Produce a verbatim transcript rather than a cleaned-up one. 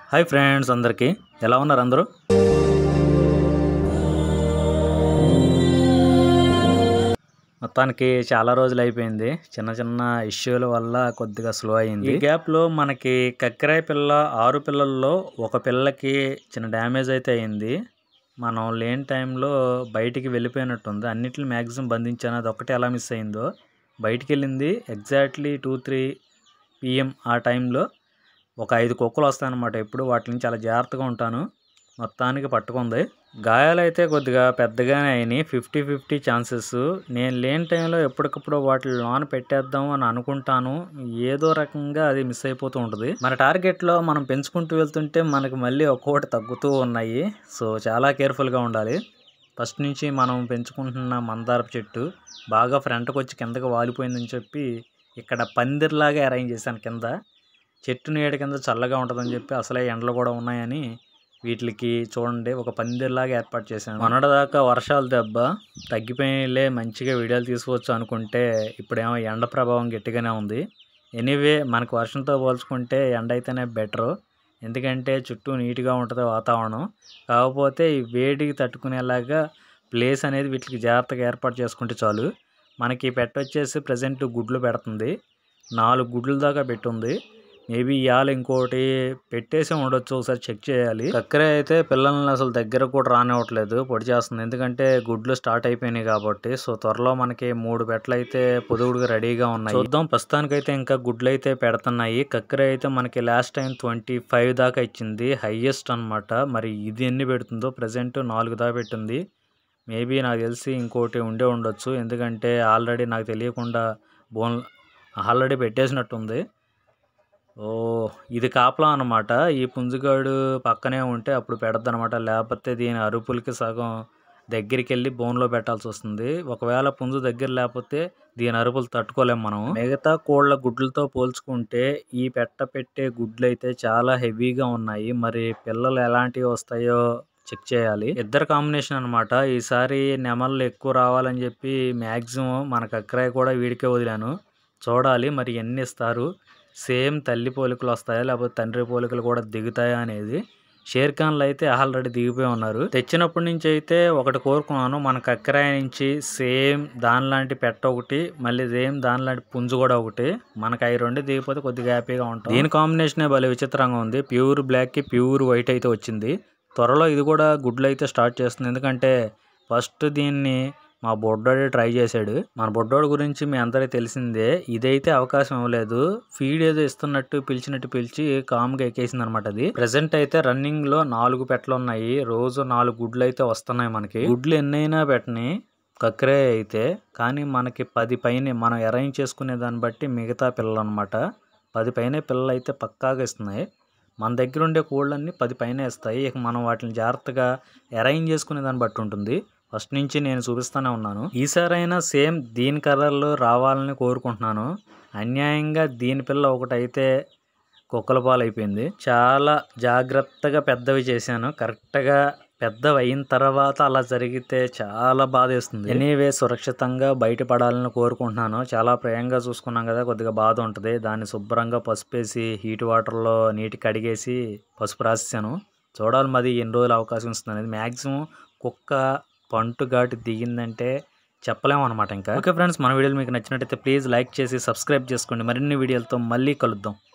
Hi friends, అందరికీ ఎలా ఉన్నారు అందరూ? మొత్తానికి చాలా రోజులు అయిపోయింది. చిన్న చిన్న ఇష్యూల వల్ల కొద్దిగా స్లో అయింది. ఈ గ్యాప్లో మనకి కక్కిరాయి పిల్ల ఆరు పిల్లల్లో ఒక పిల్లకి చిన్న డ్యామేజ్ అయితే అయింది. మనం లేని టైంలో బయటికి వెళ్ళిపోయినట్టుంది. అన్నిటిని మ్యాక్సిమం బంధించాను. అది ఒక్కటే ఎలా మిస్ అయిందో. బయటికి వెళ్ళింది ఎగ్జాక్ట్లీ టూ త్రీ పిఎం ఆ టైంలో. ఒక ఐదు కుక్కలు వస్తాయన్నమాట. ఎప్పుడు వాటి నుంచి చాలా జాగ్రత్తగా ఉంటాను. మొత్తానికి పట్టుకుంది. గాయాలైతే కొద్దిగా పెద్దగానే అయినాయి. Fifty fifty chances. నేను లేని టైంలో ఎప్పటికప్పుడు వాటి లోన పెట్టేద్దాం అని అనుకుంటాను. ఏదో రకంగా అది మిస్ అయిపోతూ ఉంటుంది. మన టార్గెట్లో మనం పెంచుకుంటూ వెళ్తుంటే మనకి మళ్ళీ ఒక్కొక్కటి తగ్గుతూ ఉన్నాయి. సో చాలా కేర్ఫుల్గా ఉండాలి. ఫస్ట్ నుంచి మనం పెంచుకుంటున్న మందారపు చెట్టు బాగా ఫ్రంట్కి వచ్చి కిందకి వాలిపోయిందని చెప్పి ఇక్కడ పందిర్లాగా అరేంజ్ చేశాను. కింద చెట్టు నీడ కింద చల్లగా ఉంటుందని చెప్పి, అసలే ఎండలు కూడా ఉన్నాయని వీటికి చూడండి ఒక పందిర్లాగా ఏర్పాటు చేశాను. మొన్నటిదాకా వర్షాల దెబ్బ తగ్గిపోయిలే, మంచిగా వీడియోలు తీసుకోవచ్చు అనుకుంటే ఇప్పుడేమో ఎండ ప్రభావం గట్టిగానే ఉంది. ఎనీవే మనకు వర్షంతో పోల్చుకుంటే ఎండ అయితేనే బెటరు. ఎందుకంటే చుట్టూ నీట్గా ఉంటుంది వాతావరణం. కాకపోతే ఈ వేడికి తట్టుకునేలాగా ప్లేస్ అనేది వీటికి జాగ్రత్తగా ఏర్పాటు చేసుకుంటే చాలు. మనకి పెట్ట వచ్చేసి ప్రజెంట్ గుడ్లు పెడుతుంది. నాలుగు గుడ్ల దాకా పెట్టుంది. మేబీ ఇవాళ ఇంకోటి పెట్టేసి ఉండొచ్చు, ఒకసారి చెక్ చేయాలి. కక్కిరాయి అయితే పిల్లల్ని అసలు దగ్గర కూడా రానివ్వట్లేదు, పొడి చేస్తుంది. ఎందుకంటే గుడ్లు స్టార్ట్ అయిపోయినాయి కాబట్టి. సో త్వరలో మనకి మూడు పెట్టలు అయితే పొదుగుడుగా రెడీగా ఉన్నాయి. చూద్దాం. ప్రస్తుతానికైతే ఇంకా గుడ్లు అయితే పెడుతున్నాయి. కక్కిరాయి అయితే మనకి లాస్ట్ టైం ట్వంటీ ఫైవ్ దాకా ఇచ్చింది, హైయెస్ట్ అనమాట. మరి ఇది ఎన్ని పెడుతుందో? ప్రజెంట్ నాలుగు దాకా పెట్టింది. మేబీ నాకు తెలిసి ఇంకోటి ఉండే ఉండొచ్చు. ఎందుకంటే ఆల్రెడీ నాకు తెలియకుండా బోన్ ఆల్రెడీ పెట్టేసినట్టుంది. ఓ ఇది కాపలా అనమాట. ఈ పుంజుగాడు పక్కనే ఉంటే అప్పుడు పెడద్దు అనమాట. లేకపోతే దీని అరుపులకి సగం దగ్గరికి వెళ్ళి బోన్లో పెట్టాల్సి వస్తుంది. ఒకవేళ పుంజు దగ్గర లేకపోతే దీని అరుపులు తట్టుకోలేము మనం. మిగతా కోళ్ళ గుడ్లతో పోల్చుకుంటే ఈ పెట్ట పెట్టే గుడ్లు అయితే చాలా హెవీగా ఉన్నాయి. మరి పిల్లలు ఎలాంటివి వస్తాయో చెక్ చేయాలి. ఇద్దరు కాంబినేషన్ అనమాట. ఈసారి నెమళ్ళు ఎక్కువ రావాలని చెప్పి మ్యాక్సిమం మన కక్కిరాయి కూడా వీడికే వదిలాను. చూడాలి మరి ఎన్ని ఇస్తారు. సేమ్ తల్లి పోలికలు వస్తాయా లేకపోతే తండ్రి పోలికలు కూడా దిగుతాయా అనేది. షేర్ ఖాన్లు అయితే ఆల్రెడీ దిగిపోయి ఉన్నారు. తెచ్చినప్పటి నుంచి అయితే ఒకటి కోరుకున్నాను, మన కక్కిరాయి నుంచి సేమ్ దానిలాంటి పెట్ట ఒకటి, మళ్ళీ సేమ్ దానిలాంటి పుంజు కూడా ఒకటి. మనకు అవి రెండు దిగిపోతే కొద్దిగా హ్యాపీగా ఉంటాం. దీని కాంబినేషనే భలే విచిత్రంగా ఉంది. ప్యూర్ బ్లాక్కి ప్యూర్ వైట్ అయితే వచ్చింది. త్వరలో ఇది కూడా గుడ్లు అయితే స్టార్ట్ చేస్తుంది. ఎందుకంటే ఫస్ట్ దీన్ని మా బొడ్డోడే ట్రై చేశాడు. మన బొడ్డోడు గురించి మీ అందరికీ తెలిసిందే. ఇదైతే అవకాశం ఇవ్వలేదు. ఫీడ్ ఏదో ఇస్తున్నట్టు పిలిచినట్టు పిలిచి కామ్గా ఎక్కేసింది అనమాట. అది ప్రెసెంట్ అయితే రన్నింగ్ లో నాలుగు పెట్టలు ఉన్నాయి. రోజు నాలుగు గుడ్లు అయితే వస్తున్నాయి మనకి. గుడ్లు ఎన్నైనా పెట్టని కక్కిరాయి అయితే, కానీ మనకి పది పైన మనం అరేంజ్ చేసుకునే దాన్ని బట్టి మిగతా పిల్లలు అనమాట. పది పైన పిల్లలు అయితే పక్కాగా ఇస్తున్నాయి. మన దగ్గర ఉండే కోళ్ళన్నీ పది పైన ఇస్తాయి. ఇక మనం వాటిని జాగ్రత్తగా అరేంజ్ చేసుకునే దాన్ని బట్టి ఉంటుంది. ఫస్ట్ నుంచి నేను చూపిస్తూనే ఉన్నాను. ఈసారైనా సేమ్ దీని కలర్లో రావాలని కోరుకుంటున్నాను. అన్యాయంగా దీని పిల్ల ఒకటైతే కుక్కల పాలు అయిపోయింది. చాలా జాగ్రత్తగా పెద్దవి చేశాను. కరెక్ట్గా పెద్దవి అయిన తర్వాత అలా జరిగితే చాలా బాధ వేస్తుంది. ఎనీవే సురక్షితంగా బయటపడాలని కోరుకుంటున్నాను. చాలా ప్రియంగా చూసుకున్నాం కదా, కొద్దిగా బాధ ఉంటుంది. దాన్ని శుభ్రంగా పసుపు వేసి హీట్ వాటర్లో నీటి కడిగేసి పసుపు రాసేసాను. చూడాలి మరి ఎన్ని రోజులు అవకాశం ఇస్తుంది అనేది. మ్యాక్సిమం కుక్క పంటు ఘాటు దిగిందంటే చెప్పలేము అనమాట ఇంకా. ఓకే ఫ్రెండ్స్, మన వీడియోలు మీకు నచ్చినట్టయితే ప్లీజ్ లైక్ చేసి సబ్స్క్రైబ్ చేసుకోండి. మరిన్ని వీడియోలతో మళ్ళీ కలుద్దాం.